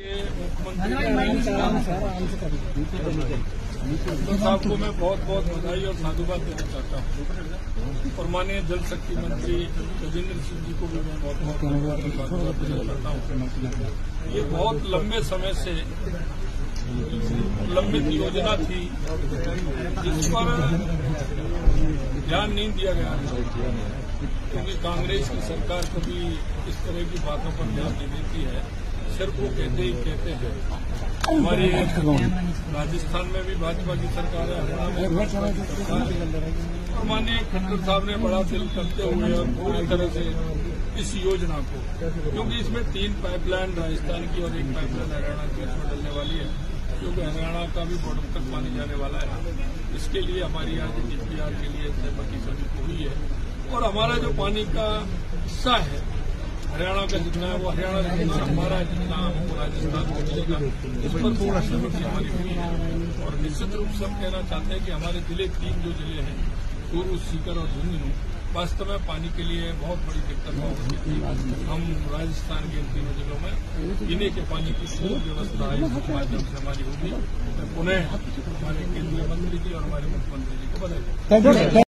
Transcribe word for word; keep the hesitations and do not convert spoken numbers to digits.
तो साहब को मैं बहुत बहुत बधाई और साधुवाद देना चाहता हूँ और माननीय जल शक्ति मंत्री गजेंद्र सिंह जी को भी मैं बहुत बहुत साधुवाद देना चाहता हूँ। ये बहुत लंबे समय से लंबित योजना थी जिस पर ध्यान नहीं दिया गया, क्योंकि कांग्रेस की सरकार कभी इस तरह की बातों पर ध्यान नहीं देती है, सिर्फ वो कहते ही कहते हैं। हमारी राजस्थान में भी भाजपा की सरकार है, हरियाणा में भाजपा की सरकार है और माननीय खट्टर साहब ने बड़ा दिल करते हुए और पूरी तरह से इस योजना को, क्योंकि इसमें तीन पाइपलाइन राजस्थान की और एक पाइपलाइन हरियाणा की इसमें डलने वाली है, क्योंकि हरियाणा का भी बॉर्डर तक पानी जाने वाला है। इसके लिए हमारी आज डीपीआर के लिए सहमति सभी हुई है और हमारा जो पानी का हिस्सा है हरियाणा का जितना है वो हरियाणा जितना हमारा है, जितना हमको राजस्थान को मिलेगा, इस पर पूरा सहमति हमारी हुई है। और निश्चित रूप से हम कहना चाहते हैं कि हमारे जिले तीन जो जिले हैं चूरू, सीकर और झुंझुनू, वास्तव में पानी के लिए बहुत बड़ी दिक्कत हो रही थी। हम राजस्थान के इन तीनों जिलों में पीने के पानी की पूरी व्यवस्था है, इसके माध्यम से हमारी होगी। मैं पुनः हमारे केंद्रीय मंत्री जी और हमारे मुख्यमंत्री जी को बधाई।